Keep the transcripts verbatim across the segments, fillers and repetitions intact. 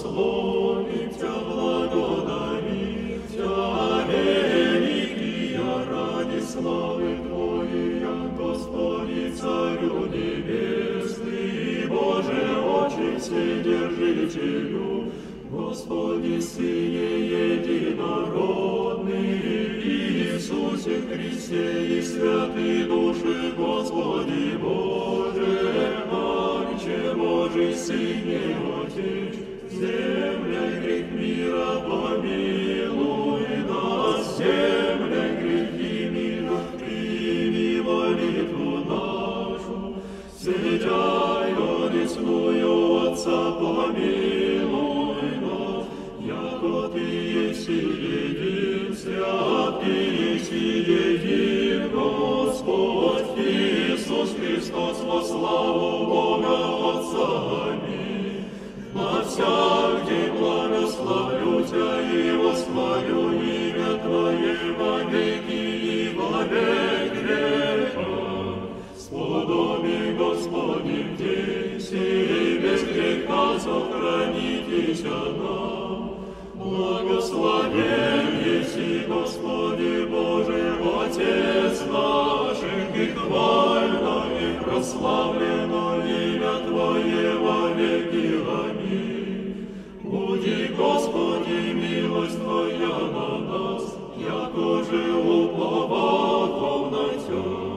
славим Тя, благодарим Тя, великий ради славы Твоей, Господи, Царю Небесный, Боже, Отче Вседержителю, Господи, Сыне Единородный, Иисусе Христе и Святый Души, Господи Боже, Отче Божий, Сыне Отец, земля грех мира помилуй нас, земля грехи мира, прими молитву нашу, сидяй одесную Отца, помилуй нас, яко Ты еси един, свят Ты еси един, Господь Иисус Христос, во славу Бога Отца. Аминь. На всяк день благословлю Тя и восхвалю имя Твое во веки и во век века. Сподоби, Господи, в день сей, без греха сохранитесь нам. Благословен еси, Господи Боже, Отец наших, и хвально, и прославлено имя Твое во веки. Аминь. Буди, Господи, милость Твоя на нас, яко же уповал на Тя.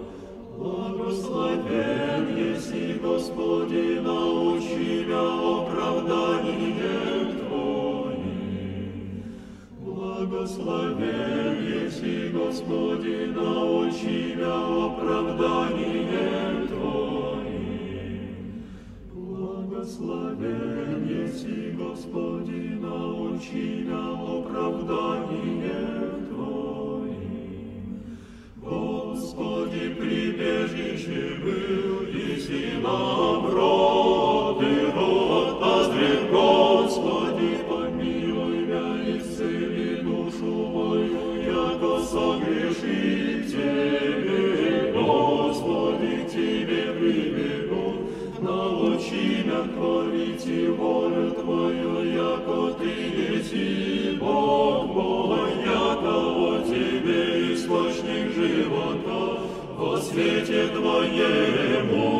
Благословен еси, Господи, научи мя оправданием Твоим. Благословен еси, Господи, научи мя оправданием Твоим. Благословен еси, Господи, научи мя оправданием Твоим. Господи, прибежище был, еси нам род и род, озрев, Господи, помилуй мя, исцели душу мою, яко согреши к Тебе, Господи, к Тебе прибегу, научи мя творить и волю Твою, яко Ты еси Бог мой, яко о Тебе источник живота, во свете Твоему